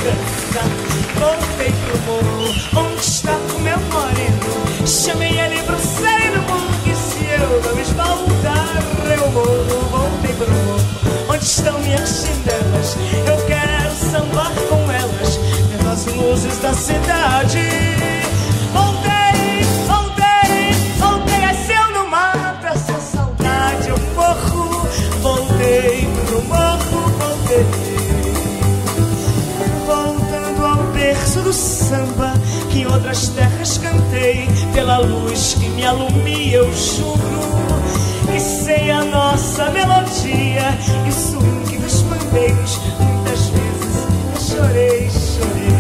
dança. Voltei pro morro, onde está o meu moreno. Chamei ele pro sereno, porque se eu não esbaldar eu morro. Voltei pro morro, onde estão minhas chinelas. Eu quero sambar com elas, vendo as luzes da cidade. Voltei, voltei, voltei, é se eu não mato essa saudade eu morro. Voltei pro morro, voltei. Voltando ao berço do samba, que em outras terras cantei, pela luz que me alumia eu juro que sei a nossa melodia e swing dos pandeiros. Muitas vezes eu chorei, chorei.